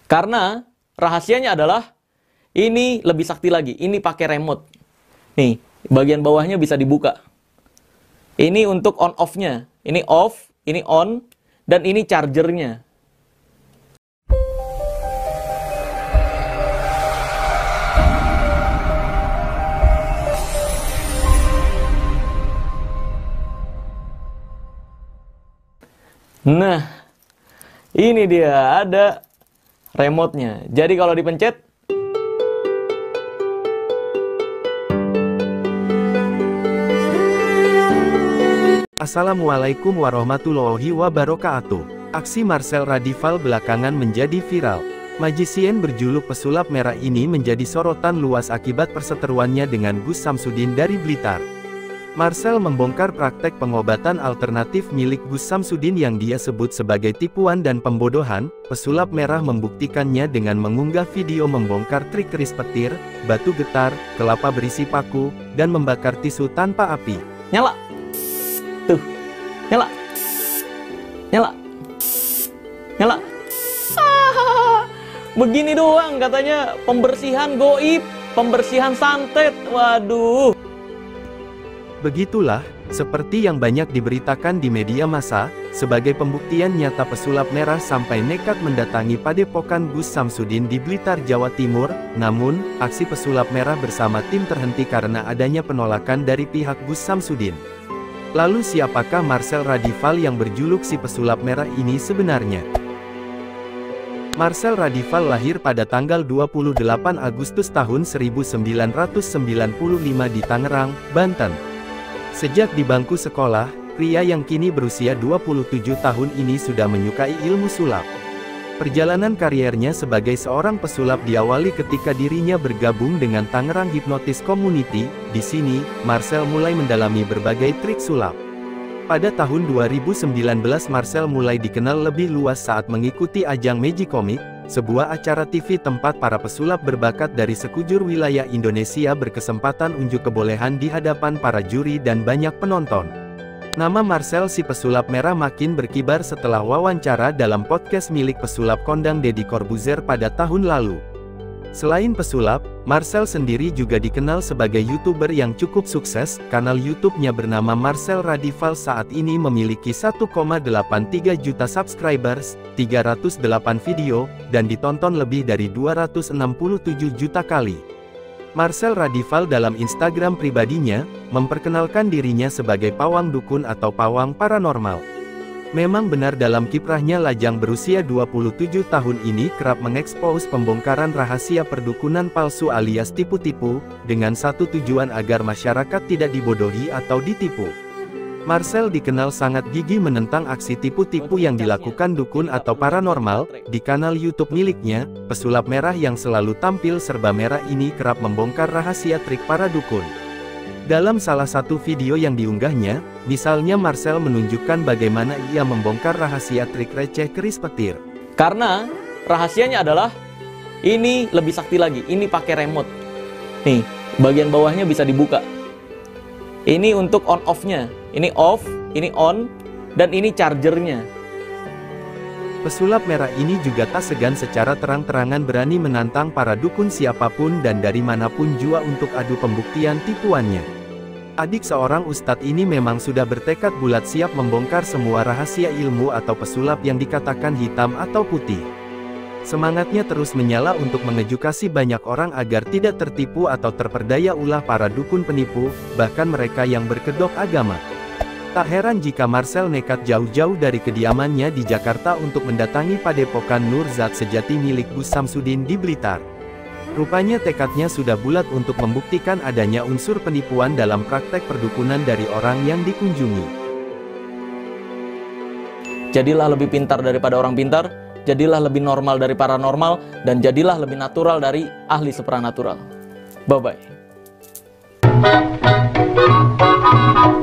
Karena rahasianya adalah ini lebih sakti lagi. Ini pakai remote. Nih, bagian bawahnya bisa dibuka. Ini untuk on off-nya. Ini off, ini on, dan ini chargernya. Nah, ini dia, ada remote-nya. Jadi kalau dipencet, Assalamualaikum warahmatullahi wabarakatuh. Aksi Marcel Radival belakangan menjadi viral. Magician berjuluk pesulap merah ini menjadi sorotan luas akibat perseteruannya dengan Gus Samsudin dari Blitar. Marcel membongkar praktek pengobatan alternatif milik Gus Samsudin yang dia sebut sebagai tipuan dan pembodohan. Pesulap merah membuktikannya dengan mengunggah video membongkar trik keris petir, batu getar, kelapa berisi paku, dan membakar tisu tanpa api. nyala. Tuh, nyala. Nyala. Nyala. Begini doang katanya pembersihan goib, pembersihan santet. Waduh. Begitulah, seperti yang banyak diberitakan di media massa, sebagai pembuktian nyata pesulap merah sampai nekat mendatangi padepokan Gus Samsudin di Blitar, Jawa Timur. Namun, aksi pesulap merah bersama tim terhenti karena adanya penolakan dari pihak Gus Samsudin. Lalu siapakah Marcel Radival yang berjuluk si pesulap merah ini sebenarnya? Marcel Radival lahir pada tanggal 28 Agustus tahun 1995 di Tangerang, Banten. Sejak di bangku sekolah, pria yang kini berusia 27 tahun ini sudah menyukai ilmu sulap. Perjalanan kariernya sebagai seorang pesulap diawali ketika dirinya bergabung dengan Tangerang Hypnotis Community. Di sini, Marcel mulai mendalami berbagai trik sulap. Pada tahun 2019 Marcel mulai dikenal lebih luas saat mengikuti ajang Magic Comic, sebuah acara TV tempat para pesulap berbakat dari sekujur wilayah Indonesia berkesempatan unjuk kebolehan di hadapan para juri dan banyak penonton. Nama Marcel si pesulap merah makin berkibar setelah wawancara dalam podcast milik pesulap kondang Deddy Corbuzier pada tahun lalu. Selain pesulap, Marcel sendiri juga dikenal sebagai YouTuber yang cukup sukses. Kanal YouTube-nya bernama Marcel Radival saat ini memiliki 1,83 juta subscribers, 308 video, dan ditonton lebih dari 267 juta kali. Marcel Radival dalam Instagram pribadinya, memperkenalkan dirinya sebagai pawang dukun atau pawang paranormal. Memang benar dalam kiprahnya lajang berusia 27 tahun ini kerap mengekspos pembongkaran rahasia perdukunan palsu alias tipu-tipu, dengan satu tujuan agar masyarakat tidak dibodohi atau ditipu. Marcel dikenal sangat gigih menentang aksi tipu-tipu yang dilakukan dukun atau paranormal. Di kanal YouTube miliknya, pesulap merah yang selalu tampil serba merah ini kerap membongkar rahasia trik para dukun. Dalam salah satu video yang diunggahnya, misalnya Marcel menunjukkan bagaimana ia membongkar rahasia trik receh keris petir. Karena rahasianya adalah ini lebih sakti lagi. Ini pakai remote. Nih, bagian bawahnya bisa dibuka. Ini untuk on off-nya. Ini off, ini on, dan ini chargernya. Pesulap merah ini juga tak segan secara terang-terangan berani menantang para dukun siapapun dan dari manapun jua untuk adu pembuktian tipuannya. Adik seorang ustadz ini memang sudah bertekad bulat siap membongkar semua rahasia ilmu atau pesulap yang dikatakan hitam atau putih. Semangatnya terus menyala untuk mengedukasi banyak orang agar tidak tertipu atau terperdaya ulah para dukun penipu, bahkan mereka yang berkedok agama. Tak heran jika Marcel nekat jauh-jauh dari kediamannya di Jakarta untuk mendatangi padepokan Nur Zat sejati milik Gus Samsudin di Blitar. Rupanya tekadnya sudah bulat untuk membuktikan adanya unsur penipuan dalam praktek perdukunan dari orang yang dikunjungi. Jadilah lebih pintar daripada orang pintar, jadilah lebih normal dari paranormal, dan jadilah lebih natural dari ahli supranatural. Bye-bye.